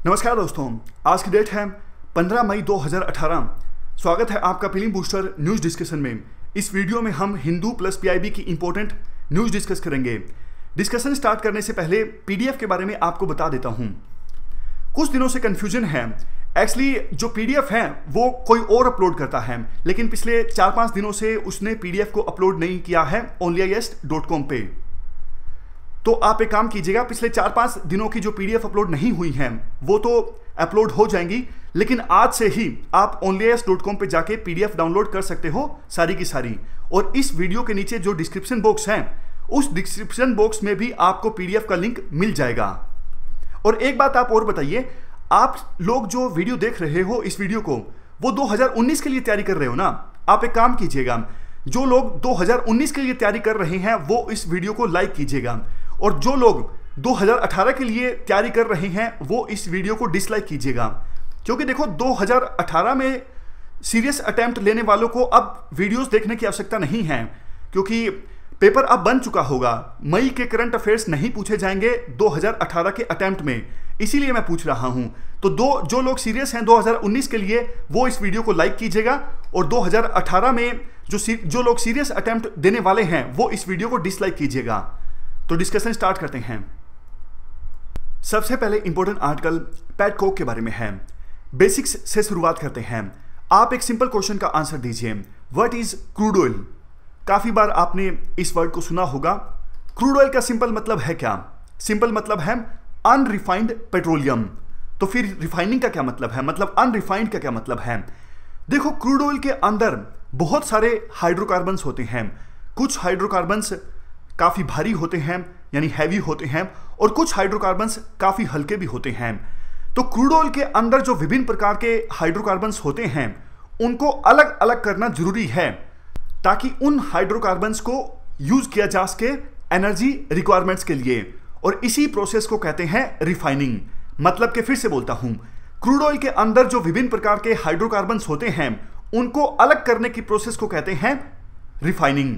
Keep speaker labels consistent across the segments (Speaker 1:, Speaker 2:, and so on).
Speaker 1: नमस्कार दोस्तों, आज की डेट है 15 मई 2018। स्वागत है आपका फिल्म बूस्टर न्यूज़ डिस्कशन में। इस वीडियो में हम हिंदू प्लस पीआईबी की इंपॉर्टेंट न्यूज़ डिस्कस करेंगे। डिस्कशन स्टार्ट करने से पहले पीडीएफ के बारे में आपको बता देता हूं। कुछ दिनों से कन्फ्यूजन है। एक्चुअली जो पीडीएफ है वो कोई और अपलोड करता है, लेकिन पिछले 4-5 दिनों से उसने पीडीएफ को अपलोड नहीं किया है onlyist.com पे। तो आप एक काम कीजिएगा, पिछले 4-5 दिनों की जो पीडीएफ अपलोड नहीं हुई हैं वो तो अपलोड हो जाएंगी, लेकिन आज से ही आप onlyist.com पे जाके पीडीएफ डाउनलोड कर सकते हो सारी की सारी। और इस वीडियो के नीचे जो डिस्क्रिप्शन बॉक्स है उस डिस्क्रिप्शन बॉक्स में भी आपको पीडीएफ का लिंक मिल जाएगा। और एक बात आप और बताइए, आप लोग जो वीडियो देख रहे हो इस वीडियो को, वो 2019 के लिए तैयारी कर रहे हो ना? आप एक काम कीजिएगा, जो लोग 2019 के लिए तैयारी कर रहे हैं वो इस वीडियो को लाइक कीजिएगा, और जो लोग 2018 के लिए तैयारी कर रहे हैं वो इस वीडियो को डिसलाइक कीजिएगा। क्योंकि देखो, 2018 में सीरियस अटेम्प्ट लेने वालों को अब वीडियोस देखने की आवश्यकता नहीं है, क्योंकि पेपर अब बन चुका होगा। मई के करंट अफेयर्स नहीं पूछे जाएंगे 2018 के अटेम्प्ट में, इसीलिए मैं पूछ रहा हूं। तो जो लोग सीरियस हैं 2019 के लिए वो इस वीडियो को लाइक कीजिएगा, और 2018 में जो लोग सीरियस अटेम्प्ट देने वाले हैं वो इस वीडियो को डिसलाइक कीजिएगा। तो डिस्कशन स्टार्ट करते हैं। सबसे पहले इंपॉर्टेंट आर्टिकल पैट कोक के बारे में है। बेसिक्स से शुरुआत करते हैं। आप एक सिंपल क्वेश्चन का आंसर दीजिए, व्हाट इज क्रूड ऑयल? काफी बार आपने इस वर्ड को सुना होगा। क्रूड ऑयल का सिंपल मतलब है क्या? सिंपल मतलब है अनरिफाइंड पेट्रोलियम। तो फिर रिफाइनिंग का क्या मतलब है, मतलब अनरिफाइंड का क्या मतलब है? देखो, क्रूड ऑयल के अंदर बहुत सारे हाइड्रोकार्बन्स होते हैं। कुछ हाइड्रोकार्बन्स काफी भारी होते हैं, यानी हैवी होते हैं, और कुछ हाइड्रोकार्बन्स काफी हल्के भी होते हैं। तो क्रूड ऑयल के अंदर जो विभिन्न प्रकार के हाइड्रोकार्बन्स होते हैं उनको अलग अलग करना जरूरी है, ताकि उन हाइड्रोकार्बन्स को यूज किया जा सके एनर्जी रिक्वायरमेंट्स के लिए। और इसी प्रोसेस को कहते हैं रिफाइनिंग। मतलब कि फिर से बोलता हूं, क्रूड ऑयल के अंदर जो विभिन्न प्रकार के हाइड्रोकार्बन्स होते हैं उनको अलग करने की प्रोसेस को कहते हैं रिफाइनिंग।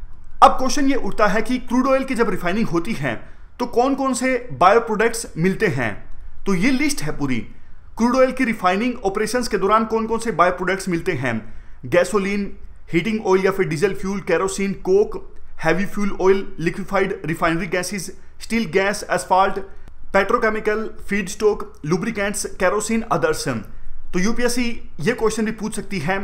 Speaker 1: अब क्वेश्चन ये उठता है कि क्रूड ऑयल की जब रिफाइनिंग होती है तो कौन कौन से बायो प्रोडक्ट्स मिलते हैं? तो ये लिस्ट है पूरी। क्रूड ऑयल की रिफाइनिंग ऑपरेशंस के दौरान कौन कौन से बायो प्रोडक्ट्स मिलते हैं? गैसोलीन, हीटिंग ऑयल या फिर diesel fuel, kerosene, coke, heavy fuel oil, liquefied refinery gases, still gas, asphalt, petrochemical, feedstock, lubricants, kerosene, others. तो यूपीएससी ये क्वेश्चन भी पूछ सकती है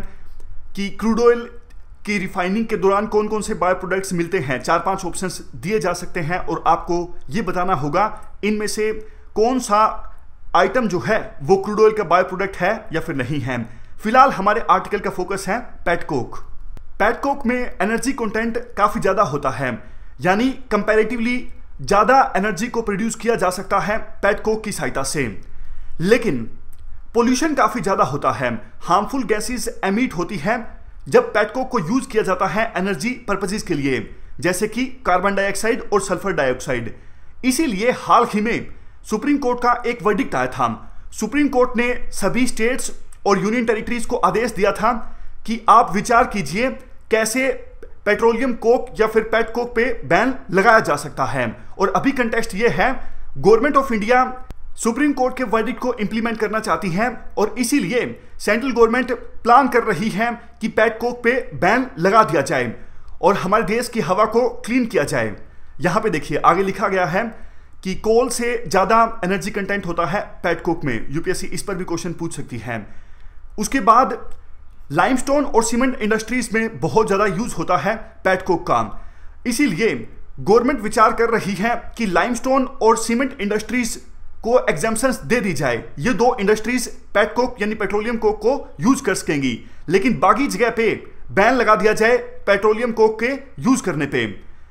Speaker 1: कि क्रूड ऑयल की रिफाइनिंग के दौरान कौन कौन से बायो प्रोडक्ट्स मिलते हैं। 4-5 ऑप्शंस दिए जा सकते हैं और आपको ये बताना होगा इनमें से कौन सा आइटम जो है वो क्रूड ऑयल का बायो प्रोडक्ट है या फिर नहीं है। फिलहाल हमारे आर्टिकल का फोकस है पेट कोक। पेट कोक में एनर्जी कंटेंट काफी ज्यादा होता है, यानी कंपैरेटिवली ज्यादा एनर्जी को प्रोड्यूस किया जा सकता है पेट कोक की सहायता से। लेकिन पोल्यूशन काफी ज्यादा होता है, हार्मफुल गैसेस एमिट होती है जब पेट कोक को यूज किया जाता है एनर्जी पर्पसेस के लिए, जैसे कि कार्बन डाइऑक्साइड और सल्फर डाइऑक्साइड। इसीलिए हाल ही में सुप्रीम कोर्ट का एक वर्डिक्ट आया था। सुप्रीम कोर्ट ने सभी स्टेट्स और यूनियन टेरिटरीज को आदेश दिया था कि आप विचार कीजिए कैसे पेट्रोलियम कोक या फिर पेट कोक पे बैन लगाया जा सकता है। और अभी कंटेक्स्ट ये है, government of India supreme court के वर्डिक्ट को इंप्लीमेंट करना चाहती है, और इसीलिए सेंट्रल गवर्नमेंट प्लान कर रही है कि पेट कोक पे बैन लगा दिया जाए और हमारे देश की हवा को क्लीन किया जाए। यहां पे देखिए आगे लिखा गया है कि कोल से ज्यादा एनर्जी कंटेंट होता है पेट कोक में। यूपीएससी इस पर भी क्वेश्चन पूछ सकती है। उसके बाद लाइमस्टोन और सीमेंट इंडस्ट्रीज में बहुत ज्यादा यूज होता है पेट कोक का। इसीलिए गवर्नमेंट विचार कर रही है कि लाइमस्टोन और सीमेंट इंडस्ट्रीज को एग्जाम्पशंस दे दी जाए। ये दो इंडस्ट्रीज पेट कोक यानी पेट्रोलियम कोक को यूज कर सकेंगी, लेकिन बाकी जगह पे बैन लगा दिया जाए पेट्रोलियम कोक के यूज करने पे।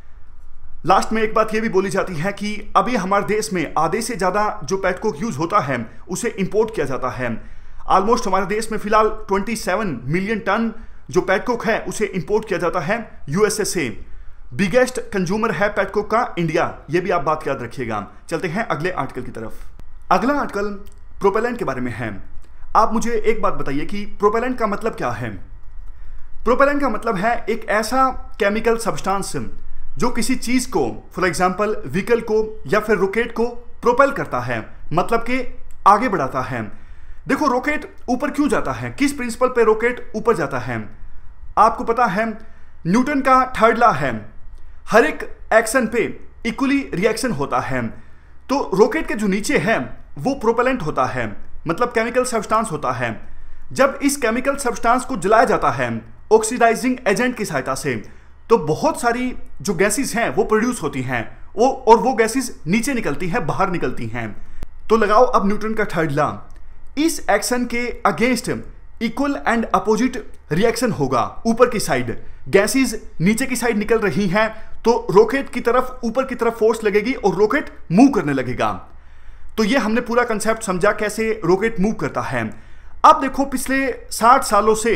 Speaker 1: लास्ट में एक बात ये भी बोली जाती है कि अभी हमारे देश में आधे से ज्यादा जो पेट कोक यूज होता है उसे इंपोर्ट किया जाता है। ऑलमोस्ट हमारे देश में फिलहाल 27 मिलियन टन जो पेट कोक है उसे इंपोर्ट किया जाता है यूएसए से। बिगेस्ट कंज्यूमर है पेट कोक का इंडिया, ये भी आप बात याद रखिएगा। चलते हैं अगले आर्टिकल की तरफ। अगला आर्टिकल प्रोपेलेंट के बारे में है। आप मुझे एक बात बताइए कि प्रोपेलेंट का मतलब क्या है? प्रोपेलेंट का मतलब है एक ऐसा केमिकल सब्सटेंस जो किसी चीज को, फॉर एग्जाम्पल व्हीकल को या फिर रॉकेट को प्रोपेल करता है, मतलब कि आगे बढ़ाता है। देखो रॉकेट ऊपर क्यों जाता है, किस प्रिंसिपल पे रॉकेट ऊपर जाता है। आपको पता है न्यूटन का थर्ड लॉ है, हर एक एक्शन पे इक्वली रिएक्शन होता है। तो रॉकेट के जो नीचे है वो प्रोपेलेंट होता है, मतलब केमिकल सब्सटेंस होता है। जब इस केमिकल सब्सटेंस को जलाया जाता है ऑक्सीडाइजिंग एजेंट की सहायता से, तो बहुत सारी जो गैसेस हैं वो प्रोड्यूस होती हैं, और वो गैसेस नीचे निकलती हैं, बाहर निकलती हैं। तो लगाओ अब न्यूटन का थर्ड लॉ, इस एक्शन के against equal and opposite reaction होगा। ऊपर की साइड गैसेस नीचे की साइड निकल रही हैं, तो रॉकेट की तरफ ऊपर की तरफ फोर्स लगेगी और रॉकेट मूव करने लगेगा। तो ये हमने पूरा कंसेप्ट समझा कैसे रॉकेट मूव करता है। अब देखो पिछले 60 सालों से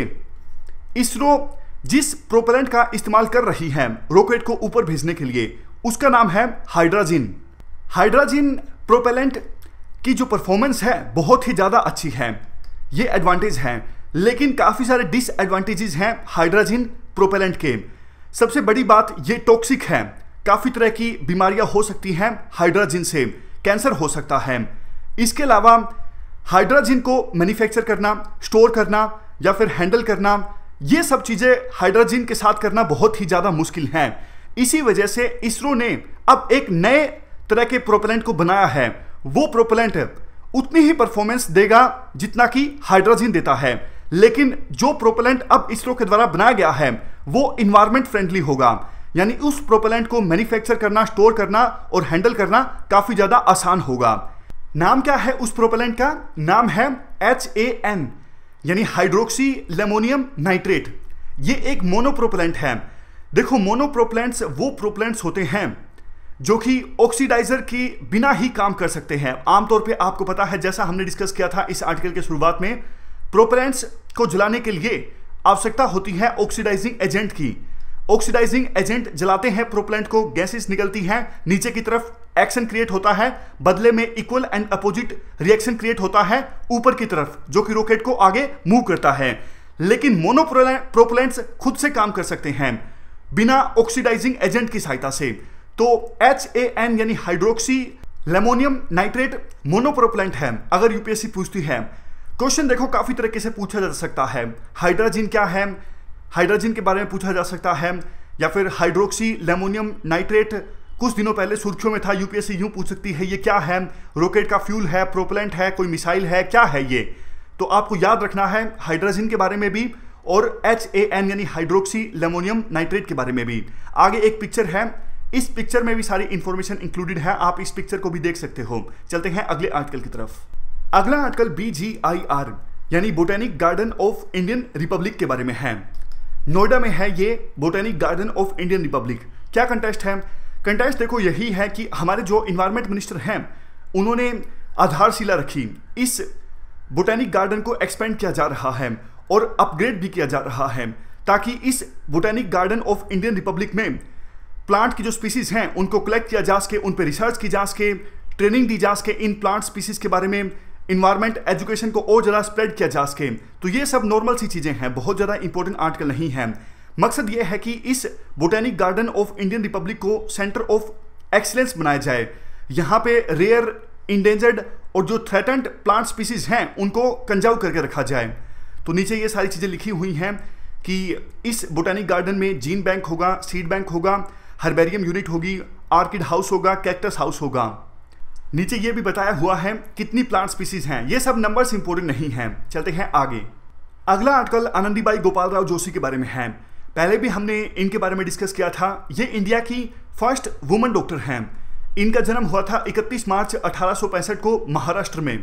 Speaker 1: इसरो जिस प्रोपेलेंट का इस्तेमाल कर रही है रॉकेट को ऊपर भेजने के लिए, उसका नाम है हाइड्रोजन। हाइड्रोजन प्रोपेलेंट की जो परफॉर्मेंस है बहुत ही ज़्यादा अच्छी है, ये एडवांटेज हैं, लेकिन काफ़ी सारे डिसएडवांटेजेस हैं हाइड्रोजन प्रोपेलेंट के। सबसे बड़ी बात ये टॉक्सिक है, काफ़ी तरह की बीमारियां हो सकती हैं हाइड्रोजन से, कैंसर हो सकता है। इसके अलावा हाइड्रोजन को मैन्युफैक्चर करना, स्टोर करना या फिर हैंडल करना, ये सब चीज़ें हाइड्रोजन के साथ करना बहुत ही ज़्यादा मुश्किल है। इसी वजह से इसरो ने अब एक नए तरह के प्रोपेलेंट को बनाया है। वो प्रोपेलेंट उतनी ही परफॉर्मेंस देगा जितना कि हाइड्रोजन देता है, लेकिन जो प्रोपेलेंट अब इसरो के द्वारा बनाया गया है वो इन्वायरमेंट फ्रेंडली होगा, यानी उस प्रोपेलेंट को मैन्युफैक्चर करना, स्टोर करना और हैंडल करना काफ़ी ज़्यादा आसान होगा। नाम क्या है उस प्रोपेलेंट का? नाम है HAN, यानी हाइड्रोक्सी लेमोनियम नाइट्रेट। ये एक मोनोप्रोपेलेंट है। देखो मोनोप्रोपेलेंट्स वो प्रोपेलेंट्स होते हैं जो कि ऑक्सीडाइजर की बिना ही काम कर सकते हैं। आमतौर पे आपको पता है, जैसा हमने डिस्कस किया था इस आर्टिकल के शुरुआत में, प्रोपेलेंट्स को जलाने के लिए आवश्यकता होती है ऑक्सीडाइजिंग एजेंट की। ऑक्सीडाइजिंग एजेंट जलाते हैं प्रोपेलेंट को, गैसेस निकलती हैं, नीचे की तरफ एक्शन क्रिएट होता है, बदले में equal and opposite reaction create होता है ऊपर की तरफ, जो कि रॉकेट को आगे मूव करता है। लेकिन मोनोप्रोपेलेंट्स खुद से काम कर सकते हैं बिना ऑक्सीडाइजिंग एजेंट की सहायता से। तो HAN यानी हाइड्रोक्सी लेमोनियम नाइट्रेट मोनोप्रोपेलेंट है। अगर यूपीएससी पूछती है, क्वेश्चन देखो काफी तरीके से पूछा जा सकता है। हाइड्रोजन क्या है, हाइड्रोजन के बारे में पूछा जा सकता है, या फिर हाइड्रोक्सी लेमोनियम नाइट्रेट कुछ दिनों पहले सुर्खियों में था। यूपीएससी यूं पूछ सकती है ये क्या है, रॉकेट का फ्यूल है, प्रोपेलेंट है, कोई मिसाइल है, क्या है ये। तो आपको याद रखना है हाइड्रोजन के बारे में भी और HAN यानी हाइड्रोक्सी लेमोनियम नाइट्रेट के बारे में भी। आगे एक पिक्चर है, इस पिक्चर में भी सारी इंफॉर्मेशन इंक्लूडेड है, आप इस पिक्चर को भी देख सकते हो। चलते हैं अगले आर्टिकल की तरफ। अगला आर्टिकल BGIR यानी botanic garden of Indian republic के बारे में है। नोएडा में है ये botanic garden of Indian republic. क्या कंटेस्ट है? कंटेस्ट देखो यही है कि हमारे जो इन्वायरमेंट मिनिस्टर हैं उन्होंने आधारशिला रखी, इस बोटेनिक गार्डन को एक्सपेंड किया जा रहा है और अपग्रेड भी किया जा रहा है, ताकि इस botanic garden of Indian republic में प्लांट की जो स्पीसीज हैं उनको कलेक्ट किया जा सके, उन पर रिसर्च की जा सके, ट्रेनिंग दी जा सके, इन प्लांट स्पीसीज के बारे में इन्वायरमेंट एजुकेशन को और ज़्यादा स्प्रेड किया जा सके। तो ये सब नॉर्मल सी चीज़ें हैं, बहुत ज़्यादा इंपॉर्टेंट आर्टिकल नहीं है। मकसद ये है कि इस botanic garden of Indian republic को सेंटर ऑफ एक्सीलेंस बनाया जाए। यहाँ पे रेयर, इंडेंजर्ड और जो थ्रेटेंड प्लांट स्पीसीज हैं उनको कंजर्व करके रखा जाए। तो नीचे ये सारी चीज़ें लिखी हुई हैं कि इस बोटेनिक गार्डन में जीन बैंक होगा, सीड बैंक होगा, हर्बेरियम यूनिट होगी, आर्किड हाउस होगा, कैक्टस हाउस होगा। नीचे ये भी बताया हुआ है कितनी प्लांट स्पीसीज हैं। ये सब नंबर्स इंपॉर्टेंट नहीं हैं। चलते हैं आगे। अगला आर्टिकल आनंदीबाई गोपालराव जोशी के बारे में है। पहले भी हमने इनके बारे में डिस्कस किया था। ये इंडिया की फर्स्ट वुमेन डॉक्टर हैं। इनका जन्म हुआ था 31 मार्च 1865 को महाराष्ट्र में।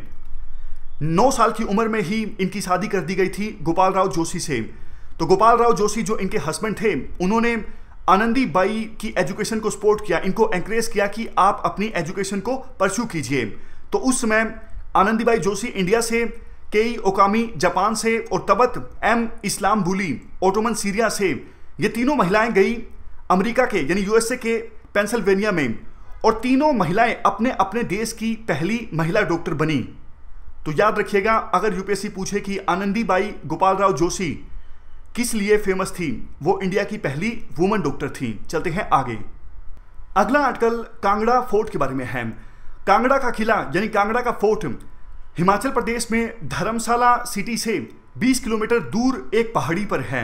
Speaker 1: 9 साल की उम्र में ही इनकी शादी कर दी गई थी गोपालराव जोशी से। तो गोपालराव जोशी जो इनके हस्बैंड थे, उन्होंने आनंदीबाई की एजुकेशन को सपोर्ट किया, इनको एनकरेज किया कि आप अपनी एजुकेशन को परस्यू कीजिए। तो उस समय आनंदीबाई जोशी इंडिया से, केई ओकामी जापान से और तबत एम इस्लामबुली ओटोमन सीरिया से, ये तीनों महिलाएं गई अमेरिका के यानी यूएसए के पेंसिल्वेनिया में, और तीनों महिलाएं अपने अपने देश की पहली महिला डॉक्टर बनी। तो याद रखिएगा, अगर यूपीएससी पूछे कि आनंदीबाई गोपालराव जोशी किस लिए फेमस थी, वो इंडिया की पहली वुमेन डॉक्टर थी। चलते हैं आगे। अगला आर्टिकल कांगड़ा फोर्ट के बारे में है। कांगड़ा का किला यानी कांगड़ा का फोर्ट हिमाचल प्रदेश में धर्मशाला सिटी से 20 किलोमीटर दूर एक पहाड़ी पर है।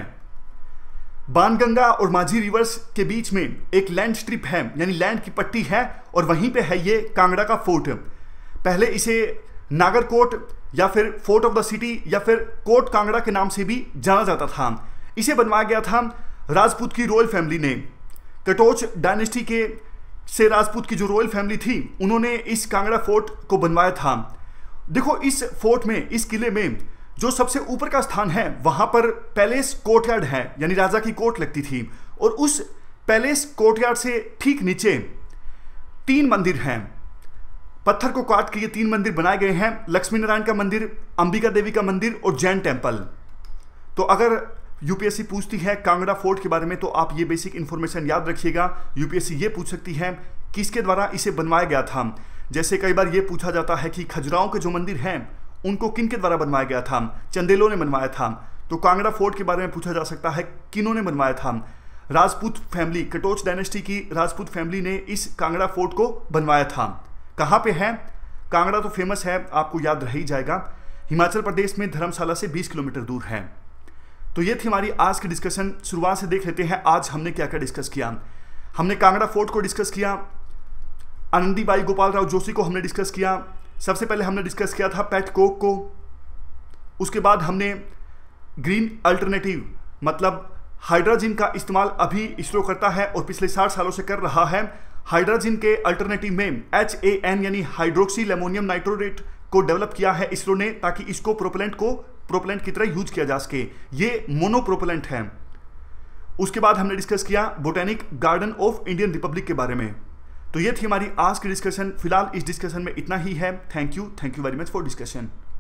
Speaker 1: बाणगंगा और माझी रिवर्स के बीच में एक लैंड स्ट्रिप है, यानी लैंड की पट्टी है, और वहीं पे है ये कांगड़ा का फोर्ट। पहले इसे नागरकोट या फिर फोर्ट ऑफ द सिटी या फिर कोट कांगड़ा के नाम से भी जाना जाता था। इसे बनवाया गया था राजपूत की रॉयल फैमिली ने। कटोच डायनेस्टी के से राजपूत की जो रॉयल फैमिली थी, उन्होंने इस कांगड़ा फोर्ट को बनवाया था। देखो, इस फोर्ट में, इस किले में जो सबसे ऊपर का स्थान है, वहां पर पैलेस कोर्टयार्ड है, यानी राजा की कोर्ट लगती थी। और उस पैलेस कोर्टयार्ड से ठीक नीचे 3 मंदिर हैं। पत्थर को काट के ये 3 मंदिर बनाए गए हैं। लक्ष्मी नारायण का मंदिर, अंबिका देवी का मंदिर और जैन टेम्पल। तो अगर यूपीएससी पूछती है कांगड़ा फोर्ट के बारे में, तो आप ये बेसिक इंफॉर्मेशन याद रखिएगा। यूपीएससी ये पूछ सकती है किसके द्वारा इसे बनवाया गया था। जैसे कई बार ये पूछा जाता है कि खजुराहों के जो मंदिर हैं उनको किन के द्वारा बनवाया गया था, चंदेलों ने बनवाया था। तो कांगड़ा फोर्ट के बारे में पूछा जा सकता है किन्होंने बनवाया था। राजपूत फैमिली, कटोच डायनेस्टी की राजपूत फैमिली ने इस कांगड़ा फोर्ट को बनवाया था। कहाँ पे है? कांगड़ा तो फेमस है, आपको याद रह ही जाएगा। हिमाचल प्रदेश में धर्मशाला से 20 किलोमीटर दूर है। तो ये थी हमारी आज की डिस्कशन। शुरुआत से देख लेते हैं आज हमने क्या क्या डिस्कस किया। हमने कांगड़ा फोर्ट को डिस्कस किया, आनंदीबाई गोपाल राव जोशी को हमने डिस्कस किया। सबसे पहले हमने डिस्कस किया था पेट कोक को। उसके बाद हमने ग्रीन अल्टरनेटिव, मतलब हाइड्रोजन का इस्तेमाल अभी इसरो करता है और पिछले 60 सालों से कर रहा है। हाइड्रोजन के अल्टरनेटिव में HAN यानी हाइड्रोक्सिल अमोनियम नाइट्रोरेट को डेवलप किया है इसरो ने, ताकि इसको प्रोपेलेंट की तरह यूज किया जा सके। ये मोनोप्रोपेलेंट है। उसके बाद हमने डिस्कस किया botanic garden of Indian republic के बारे में। तो ये थी हमारी आज की डिस्कशन। फिलहाल इस डिस्कशन में इतना ही है। Thank you very much for discussion.